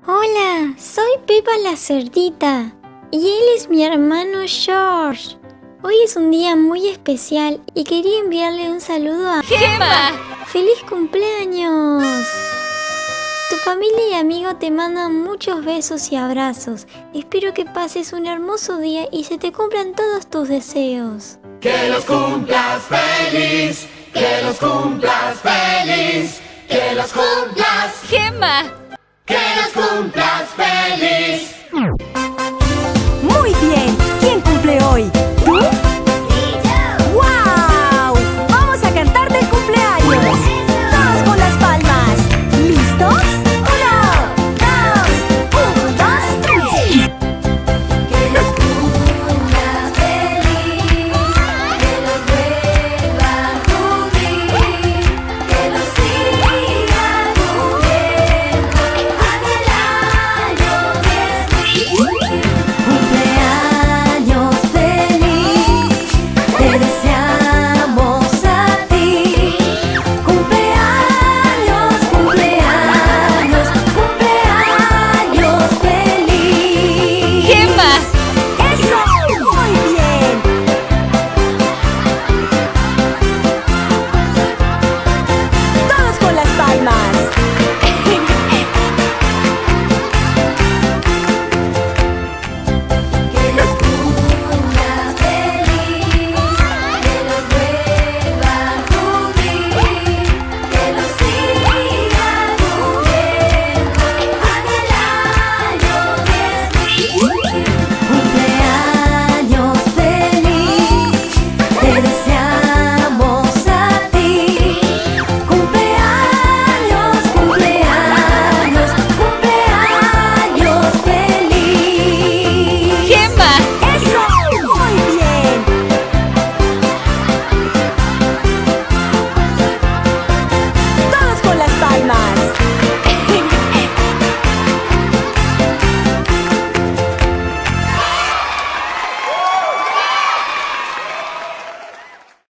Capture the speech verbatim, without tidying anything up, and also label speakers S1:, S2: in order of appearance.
S1: Hola, soy Pepa la cerdita y él es mi hermano George. Hoy es un día muy especial y quería enviarle un saludo a
S2: ¡Gemma!
S1: ¡Feliz cumpleaños! Tu familia y amigos te mandan muchos besos y abrazos. Espero que pases un hermoso día y se te cumplan todos tus deseos.
S3: Que los cumplas feliz, que los cumplas feliz, que los cumplas,
S2: ¡Gemma!
S3: que los cumplas feliz.